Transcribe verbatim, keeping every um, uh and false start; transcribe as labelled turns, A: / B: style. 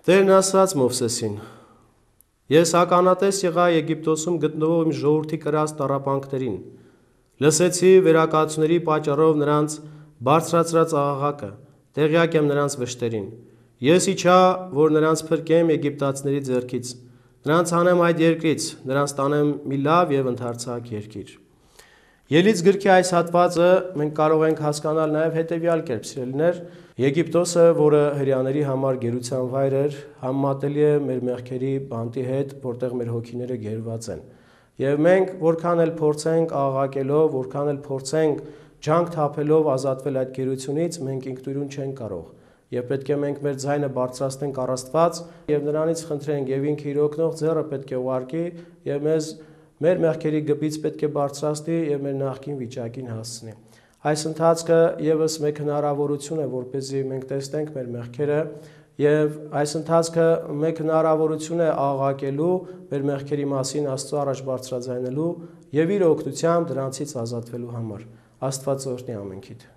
A: Տերն ասաց Մովսեսին. Ես ականատես եղա Եգիպտոսում գտնվող իմ ժողովրդի կրած տառապանքներին, լսեցի վերակացությունների պատճառով նրանց բարձրացրած աղաղակը, տեղյակ եմ նրանց վշտերին, ես իջա, որ նրանց փրկեմ եգիպտացիների ձեռքից, նրանց հանեմ այդ երկրից, նրանց տանեմ մի լավ և ընդարձակ երկիր։ Ելից գրքի այս հատվածը մենք կարող ենք հասկանալ նաև հետևյալ կերպ, սիրելիներ, Եգիպտոսը, որը հրեաների համար գերության վայր էր, համեմատելի է մեր մեղքերի բանտի հետ, որտեղ մեր հոգիները գերված են։ Եվ մենք որքան էլ փորձենք աղաղակելով, որքան էլ փորձենք ջանք թափելով ազատվել այդ գերությունից, մենք ինքնուրույն չենք կարող։ Եվ պետք է մենք մեր ձայնը բարձրացնենք առ Աստված եւ նրանից խնդրենք, եւ ինքը իր օգնող ձեռը պետք է ուղարկի եւ մեզ մեր մեղքերի գբից պետք է բարձրացնի եւ մեր նախկին վիճակին հասցնի։ Այս ընթացքը եւս մեկ հնարավորություն է, որպեսզի մենք տեսնենք մեր մեղքերը եւ այս ընթացքը մեկ հնարավորություն է աղաղակելու մեր մեղքերի մասին Աստծո առաջ բարձրաձայնելու եւ իր օգնությամբ դրանցից ազատվելու համար։ Աստված օրհնի ամենքիդ։